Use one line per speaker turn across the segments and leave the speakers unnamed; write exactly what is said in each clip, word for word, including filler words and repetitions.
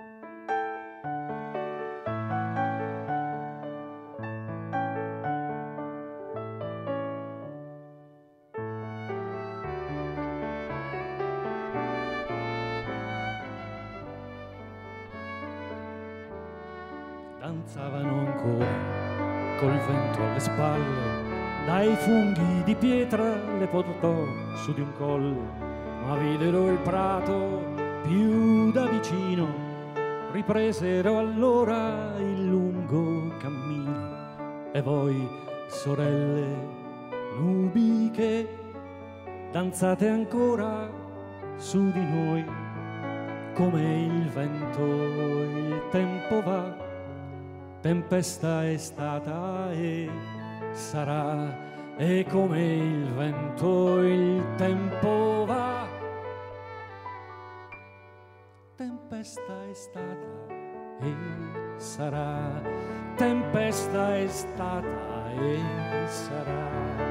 Danzavano ancora col vento alle spalle, dai funghi di pietra le portò su di un colle, ma videro il prato più da vicino, ripresero allora il lungo cammino. E voi, sorelle nubiche, danzate ancora su di noi, come il vento il tempo va. Tempesta è stata e sarà, e come il vento il tempo va. Tempesta è stata e sarà, tempesta è stata e sarà.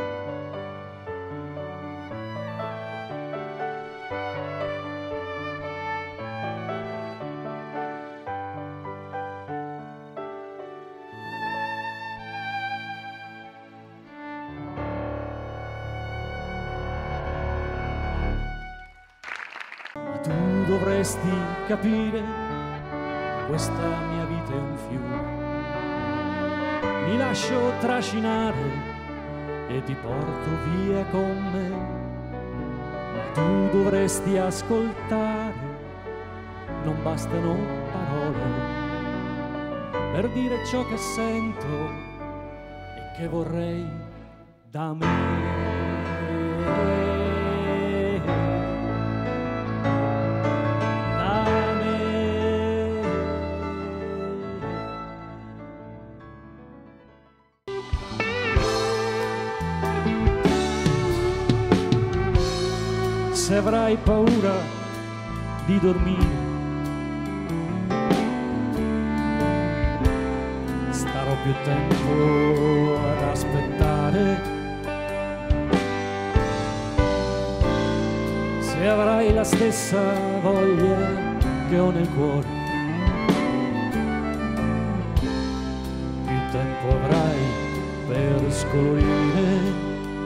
Tu dovresti capire, questa mia vita è un fiume, mi lascio trascinare e ti porto via con me, ma tu dovresti ascoltare, non bastano parole per dire ciò che sento e che vorrei da me. Se avrai paura di dormire, starò più tempo ad aspettare. Se avrai la stessa voglia che ho nel cuore, più tempo avrai per scolorire.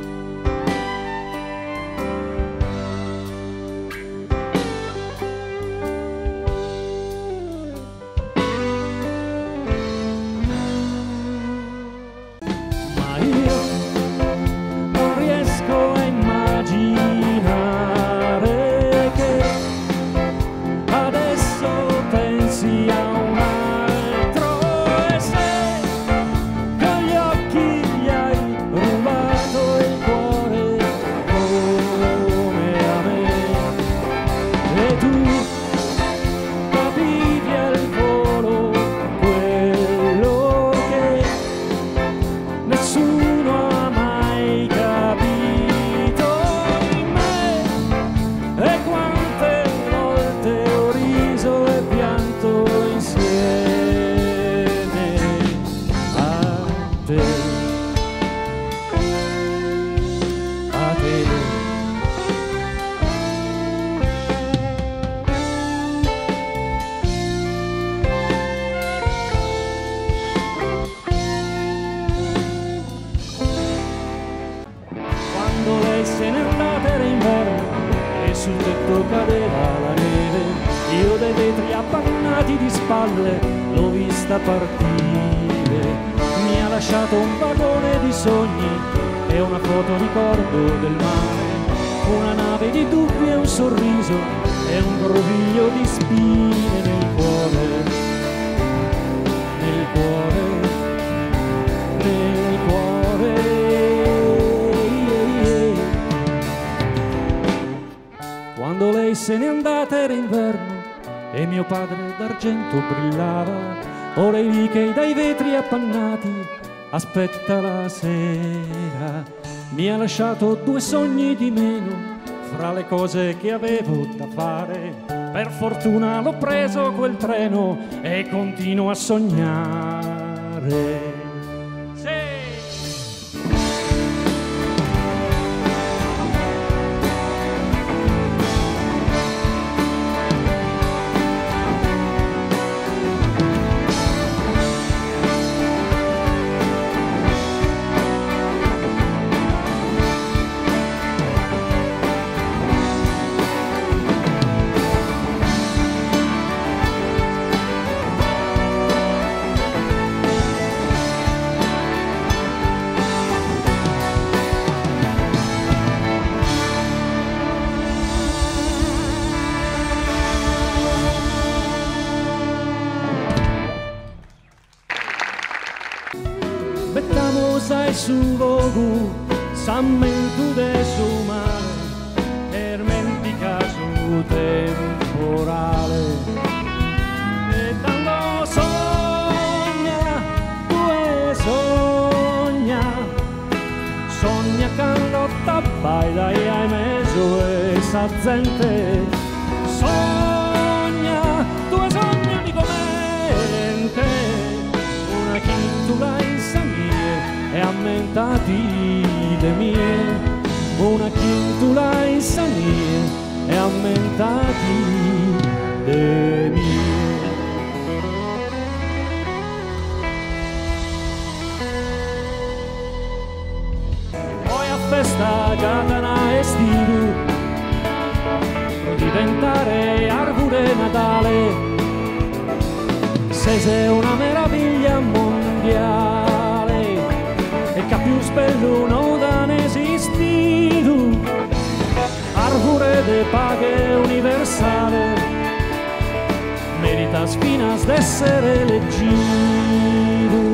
Se n'è andata, era inverno e sul tetto cadeva la neve. Io dai vetri appannati di spalle l'ho vista partire. Mi ha lasciato un vagone di sogni e una foto ricordo del mare, una nave di dubbi e un sorriso e un groviglio di spine nel cuore, nel cuore, nel cuore. Quando lei se n'è andata era inverno e mio padre d'argento brillava. Ora è lì che dai vetri appannati aspetta la sera. Mi ha lasciato due sogni di meno fra le cose che avevo da fare. Per fortuna l'ho preso quel treno e continuo a sognare. su vogu s'ammentu de su mare ermentica su temporale e tanto sogna tu e sogna sogna quando t'abbai dai ai meso e sa gente sogna tu e sogna di commente una chintula in mie e ammentati de mie una chintula in mie e ammentati de mie. Poi a festa giadana e stilu per diventare arbore natale se sei una meraviglia mondiale e che più spelluno da ne esistito arbore de paghe universale merita spinas d'essere eleggido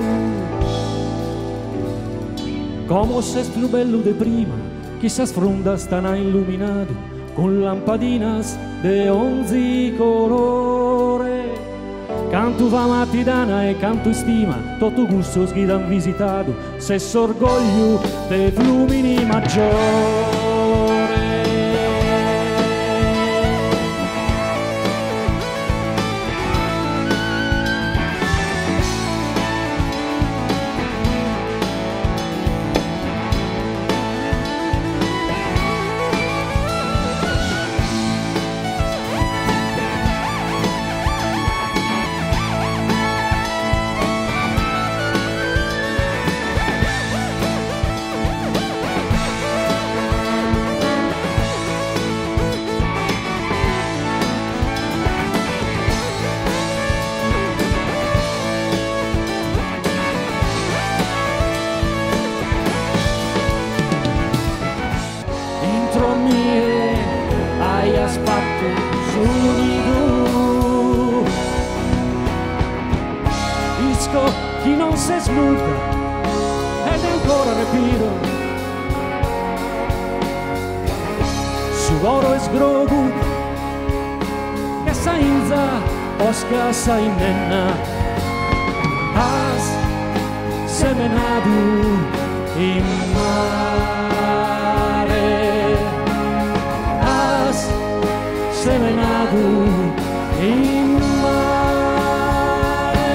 come se più bello de prima chissà sfronda stana illuminato con lampadinas de onzi colore canto va matidana e canto stima tutto gusto sghidan visitato se s'orgoglio dei flumini maggiore. Hai asfatto su di tu disco chi non si smuta ed ancora respiro su oro e sgrogu che sainza osca sainenna has semenato in mare semenato in mare.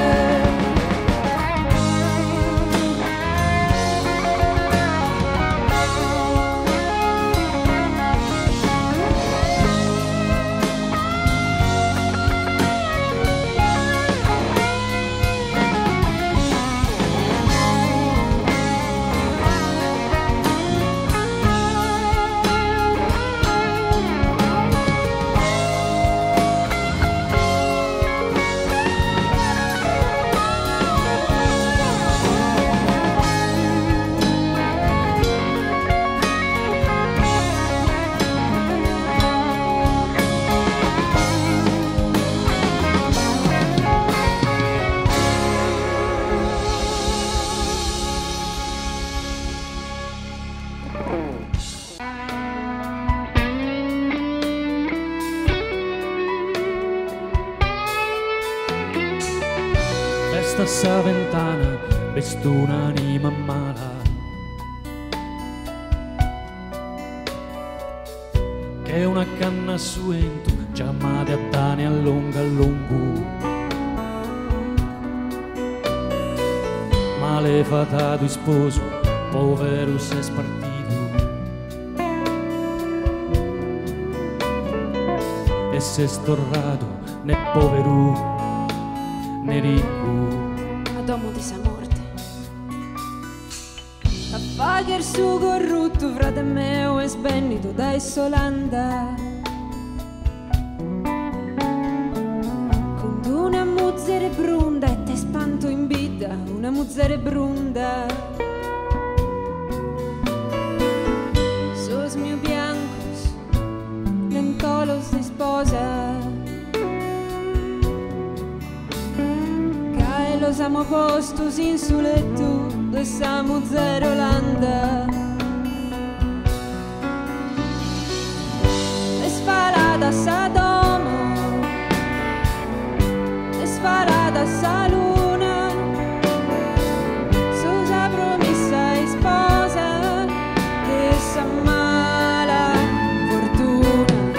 Sta ventana vesto un'anima mala che una canna suento chiamate a tane a lungo a lungo malefatato sposo povero se spartito e se storrato né povero né ricco
domo di sa morte a fare il suo corrutto frate mio e sbennito da Solanda con una muzzere brunda e te spanto in vita una muzzere brunda sos mio biancos lentolos di sposa los amo postos in su letto dove siamo zero Olanda. E sparata sa domo, e sparata sa luna, Susa promessa e sposa, che sa mala fortuna.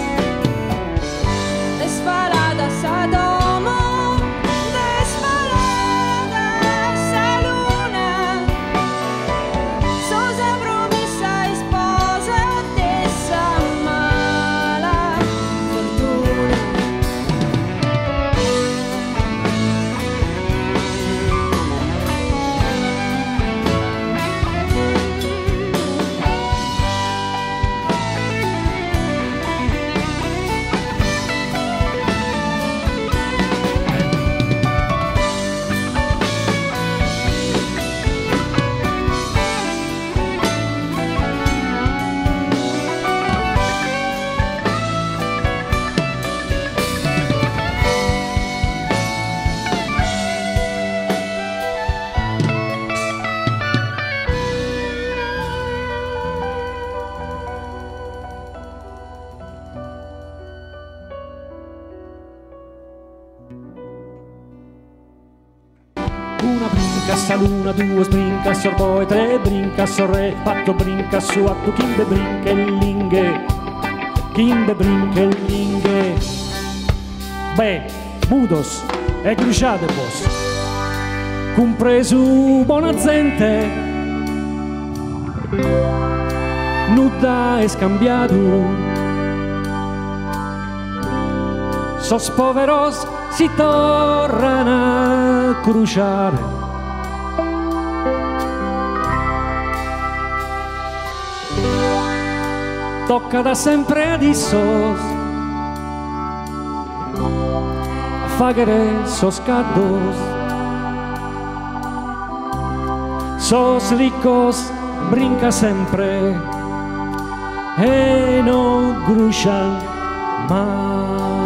E sparata sa domo, e sparata sa luna, Susa promessa e sposa, che sa mala fortuna.
Una brinca sa luna, due sbrinca sorboi, tre brinca sorre, quattro brinca su atto, kimbe brinca e linghe, kimbe brinca e linghe. Beh, mudos e cruciate boss, compreso buona gente, nuda e scambiato, sos poveros si tornano a cruciare. Tocca da sempre adesso a fagare sos caddos, sos ricos brinca sempre e non crucia mai.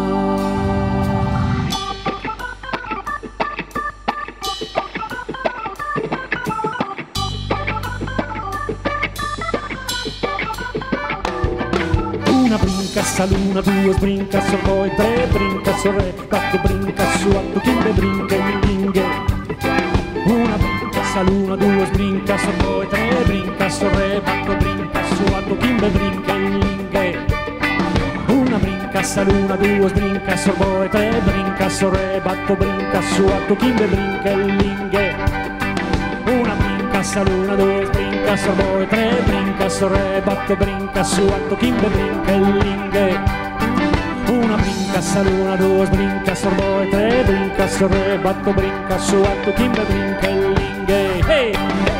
Una brinca sa luna, due brinca sorvoi, tre brinca sorre, quattro brinca su atto, kimbe brinca e linghe. Una brinca sa luna, due brinca sorvoi, tre brinca sorre, quattro brinca su atto, kimbe brinca e linghe. Una brinca sa luna, due brinca sorvoi, tre brinca sorre, quattro brinca su atto, kimbe brinca e linghe. Una brinca sa luna, due brinca sorvoi, tre brinca sorre, quattro brinca su atto, kimbe brinca e linghe. Una brinca sa luna, due brinca sorboi, tre brinca sorre, quattro brinca su atto, kimbe brinca e linghe. Hey!